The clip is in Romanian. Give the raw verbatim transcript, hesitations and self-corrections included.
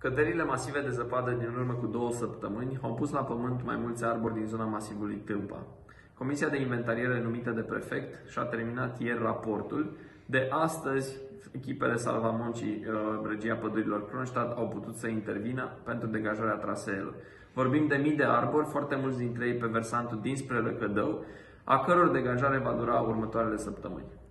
Căderile masive de zăpadă din urmă cu două săptămâni au pus la pământ mai mulți arbori din zona masivului Tâmpa. Comisia de inventariere numită de prefect și-a terminat ieri raportul. De astăzi, echipele Salvamoncii Regia Pădurilor Kronstadt au putut să intervină pentru degajarea traseelor. Vorbim de mii de arbori, foarte mulți dintre ei pe versantul dinspre Răcădău, a căror degajare va dura următoarele săptămâni.